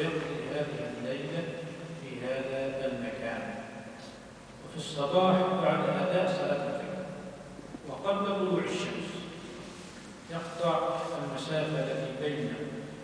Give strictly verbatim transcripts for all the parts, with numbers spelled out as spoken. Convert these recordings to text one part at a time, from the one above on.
ويقضي هذه الليلة في هذا المكان. وفي الصباح بعد أداء صلاة الفجر وقبل طلوع الشمس يقطع المسافة التي بين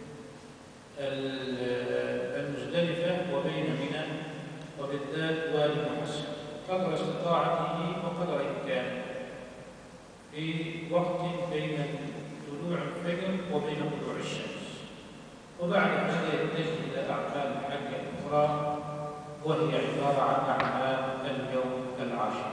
المزدلفة وبين منى وبالذات وادي محسن قدر استطاعته وقدر إمكانه في وقت بين طلوع الفجر وبين طلوع الشمس، وبعد هذا يتجه إلى أعمال الحج الأخرى وهي عبارة عن أعمال اليوم العاشر.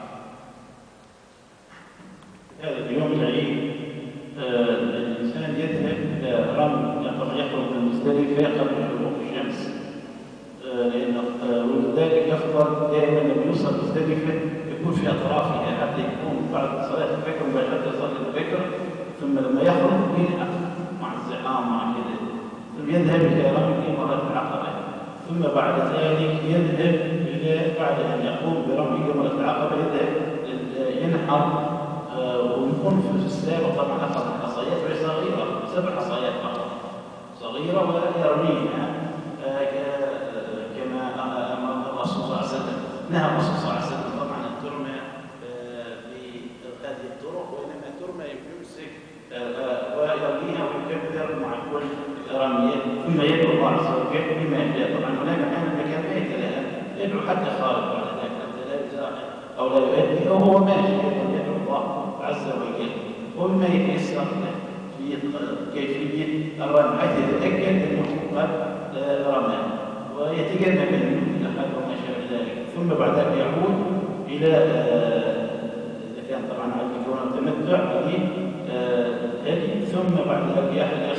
هذا اليوم العيد آه الإنسان يذهب إلى رمي، طبعا يخرج من مزدلفة قبل شروق الشمس، آه لأن آه ولذلك يفضل دائما لما يوصل مزدلفة يكون في أطرافها حتى يكون بعد صلاة الفجر مباشرة يصلي الفجر، ثم لما يخرج يلحق مع الزحام مع كذا، ثم يذهب إلى رمي جمرة العقبة، ثم بعد ذلك يذهب إلى بعد أن يقوم برمي جمرة العقبة يذهب ينحر آه ويكون في السابق طبعا أخذ حصيات وهي صغيرة، سبع حصيات فقط صغيرة ويرميها آه كما أمر الرسول صلى الله عليه وسلم، نهى الرسول صلى الله عليه وسلم طبعا أن ترمى آه بهذه الطرق، وإنما ترمى يمسك آه ويرميها ويكبر مع كل رمية، ثم يدعو الله عز وجل بما يشاء. طبعا هناك أحيانا مكان ما يتلهى يدعو حتى خارج بعد ذلك حتى لا يزاحم أو لا يؤدي أو هو ماشي يدعو الله عز وجل وبما يتيسر له في كيفية الرمي حتى يتأكد أنه قد رمى ويتجنب منه أحد وما شابه ذلك، ثم بعد ذلك يعود إلى إذا كان طبعا على يكون التمتع به، ثم بعد ذلك يحلق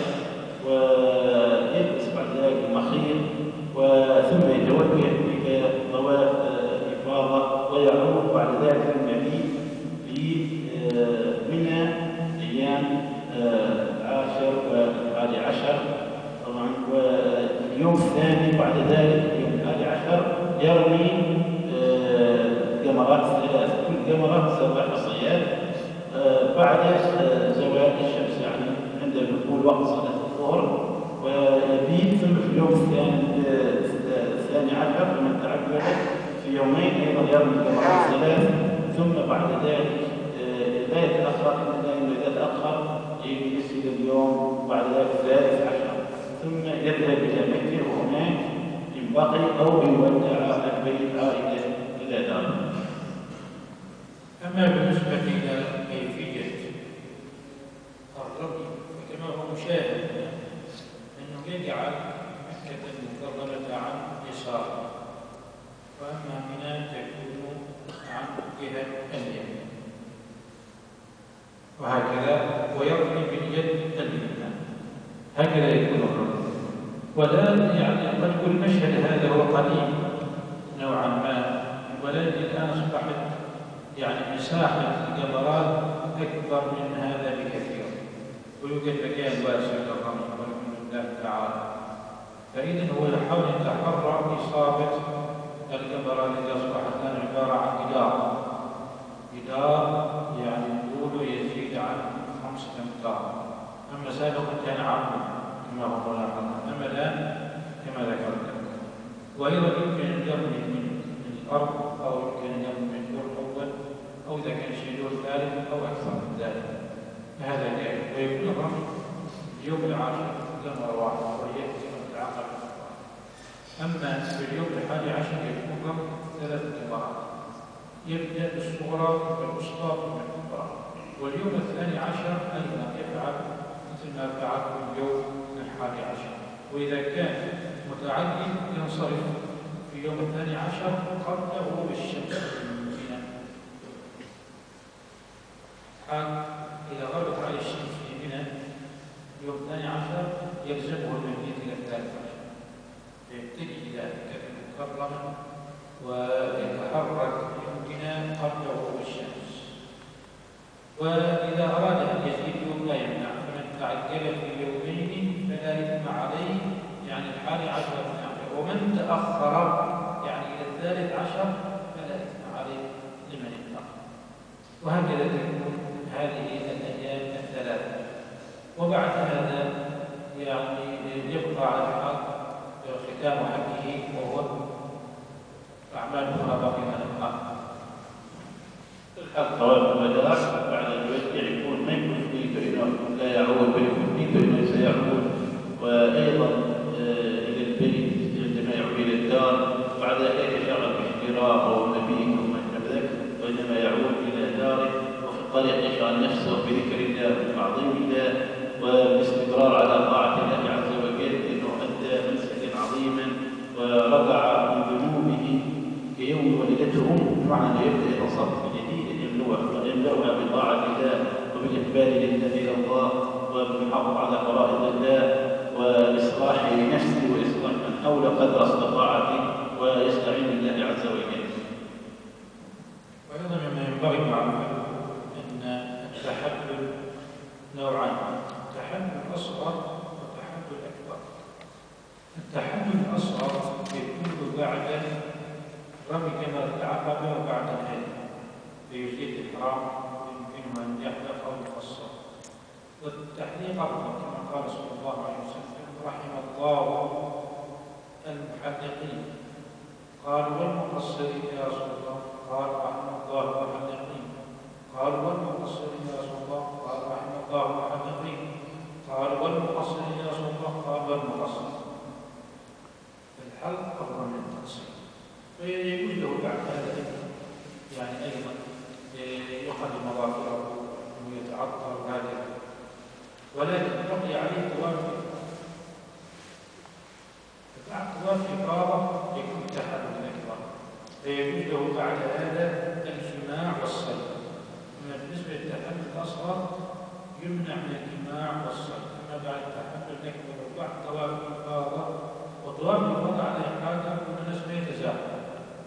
ويلبس بعد ذلك المخيط وثم يتوجه إلى طواف الإفاضة ويعود بعد ذلك المبيت في منى أيام العاشر والحادي عشر طبعا، واليوم الثاني بعد ذلك اليوم الحادي عشر يرمي جمرات ثلاث، كل جمرة سبع حصيات بعد زوال الشمس، يعني عند دخول وقت صلاة الظهر، ويبيت ثم في اليوم الثاني الثاني عشر من تعجل في يومين أيضا يرمي جمرات ثلاث، ثم بعد ذلك لا يتأخر لأنه إذا تأخر يجلس إلى اليوم بعد ذلك الثالث عشر، ثم يذهب إلى مكة وهناك إن بقي أو يودع البيت عائدة إلى داره. أما بالنسبة إلى كيفية الرمي فكما هو مشاهد أنه يجعل مكة المكرمة عن يساره، وأما منى تكون عن جهة اليمين، وهكذا ويرمي باليد اليمنى، هكذا يكون الرمي. ولا يعني قد يكون المشهد هذا هو قديم نوعا ما، ولكن الآن أصبحت يعني مساحة الجمرات أكبر من هذا بكثير، ويوجد مكان واسع للرمي والحمد لله تعالى، فإذا هو يحاول أن يتحرى إصابة الجمرات التي أصبحت الآن عبارة عن جدار، جدار يعني طوله يزيد عن خمسة أمتار، أما سابقا كان عرضه كما هو ملاحظ، أما الآن كما ذكرت. وأيضا يمكن أن يرمي من الأرض أو يمكن أن يرمي من الدور الأول أو إذا كان شيء دور ثالث أو أكثر من ذلك، فهذا جائز. ويكون الرمي اليوم العاشر جمرة واحدة وهي جمرة العقبة. أما في اليوم الحادي عشر يكون الرمي ثلاث جمرات، يبدأ بالصغرى والوسطى والكبرى، واليوم الثاني عشر أيضا يفعل مثل ما فعل اليوم الحادي عشر، وإذا كان متعدي ينصرف في يوم الثاني عشر قبل غروب الشمس من منى، إذا غربت عليه الشمس في منى يوم الثاني عشر يلزمه المبيت إلى الثالث عشر، فيتجه إلى مكة المكرمة ويتحرك من منى قبل غروب الشمس. وإذا أراد أن يزيد يوم لا يمنع، فمن تعجل في يومين فلا إثم عليه، يعني الحادي عشر من، ومن تأخر يعني إلى الثالث عشر فلا إثم عليه لمن اتقى. وهكذا تكون هذه الأيام الثلاثة. وبعد هذا يعني يبقى على الحق أحكام حقه وهو أعمال أخرى باقية على القائم. الحق طواف الوداع بعد الوداع يكون ما يكون في نيته انه لا يعود بل يكون في نيته انه سيعود، وايضا الى البيت عندما يعود الى الدار بعد ذلك يشغل باحترام او مبيت او ما شابه ذلك، وانما يعود الى داره وفي الطريق يشغل نفسه بذكر الله وتعظيم الله والاستمرار على طاعه الله عز وجل، انه ادى منسكا عظيما ورجع من ذنوبه كيوم ولدته امه، بمعنى انه يبدا يتصرف جديد يملأها بطاعة الله وبالإقبال لله إلى الله وبالحفاظ على فرائض الله وإصلاح نفسه وإصلاح من حوله قدر استطاعته ويستعين بالله عز وجل. وأيضا مما ينبغي معلومة أن التحلل نوعان، تحلل أصغر وتحلل أكبر. التحلل الأصغر يكون بعد رمي جمرة العقبة وبعد الهدي بيزيد الإحرام ويمكنه أن يحلق أو يقصر، والتحليق أفضل كما قال صلى الله عليه وسلم رحم الله المحلقين. قال والمقصرين يا رسول الله؟ قال رحم الله المحلقين. قال والمقصرين يا رسول الله؟ قال رحم الله المحلقين. قال والمقصرين يا رسول الله؟ قال والمقصر. الحلق أفضل من التقصير، فيجوز له بعد هذا يعني أيضا يقضي مظافره ويتعطر هذا، ولكن بقي عليه طواف بعد طواف الإفاضة يكون تحلل أكبر، فيجوز له بعد هذا الجماع والصيد. أما بالنسبة للتحلل الأصغر يمنع من الجماع والصيد. أما بعد التحلل الأكبر وبعد طواف الإفاضة، وطواف الإفاضة على إحراجه أن الناس لا يتزاحم،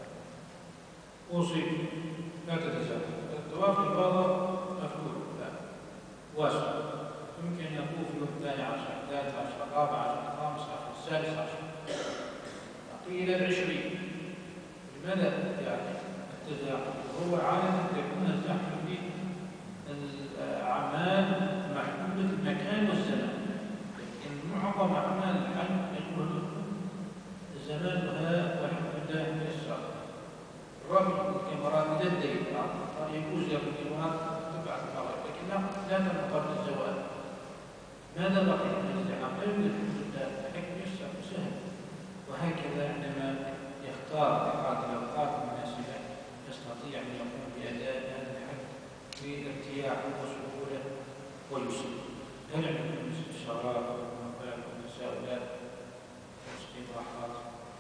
أوصي لا تتزاحم. طواف الإفاضة مفتوح واسع، يمكن أن يطوف يوم الثاني عشر، الثالث عشر، الرابع عشر، الخامس عشر، السادس عشر، قيل العشرين. لماذا يعني التزاحم؟ هو عادة يكون الزحف في الأعمال محدودة المكان والزمان، لكن معظم أعمال الحج يكون زمانها والحمد لله يسر. رمي الكاميرات إلى الليل يجوز يرمي الكاميرات تبع الفرائض، لكن لا لا تنقل قبل الزوال. ماذا بقي من الازدحام؟ لا يوجد الحمد لله، الحكم يسر وسهل. وهكذا عندما يختار أحد الأوقات المناسبة يستطيع أن يقوم بأداء هذا الحج بارتياح وسهولة ويسر. هل عندكم استفسارات أو تساؤلات أو استباحات؟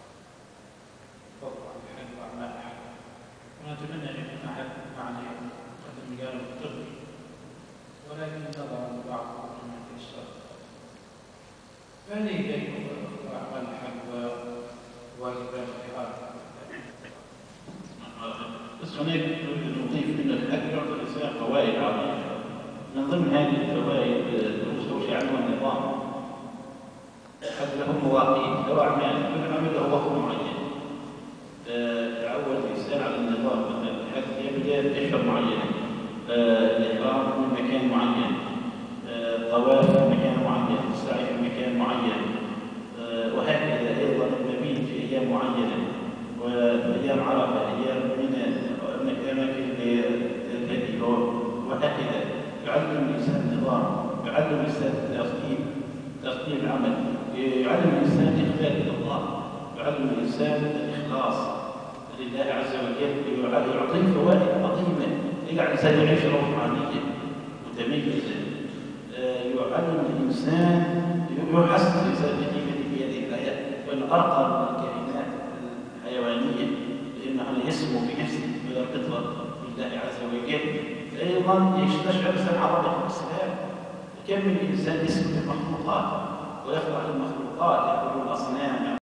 تفضل عن الحج وأعمال الحج. ونتمنى أن يكون أحد معنا قدم الجانب الطبي، ولكن نظرا لبعض من التيسير. فهذه كيف أعمال الحج وواجبات الحج. بس هناك نضيف من الحج يعطي الإنسان فوائد عظيمة. من ضمن هذه الفوائد المستوشي عنها النظام. الحج له مواقيت، له أعمال، كل عمل له وقت معين. تعود الإنسان على النظام، مثلا الحج يبدأ بأشهر معينة، الإحرام من مكان معين، الطواف في مكان معين، السعي في مكان معين، وهكذا أيضا المبيت في أيام معينة، وأيام عرفة، أيام من الأماكن التي وهكذا. يعلم الإنسان النظام، يعلم الإنسان ترتيب ترتيب العمل، يعلم الإنسان الإقبال إلى الله، يعلم الإنسان الإخلاص لله عز وجل، يعطيه فوائد عظيمة، يجعل الإنسان يعيش روحانية متميزة، يعلم الإنسان، يحسن الإنسان بقيمته في هذه الحياة، وأن أرقى الكائنات الحيوانية لأنه يسمو بنفسه ويرتبط بالله عز وجل. أيضا يستشعر الإنسان عظمة الإسلام، كم من الإنسان يسمو بالمخلوقات ويخضع للمخلوقات، يعبد الأصنام.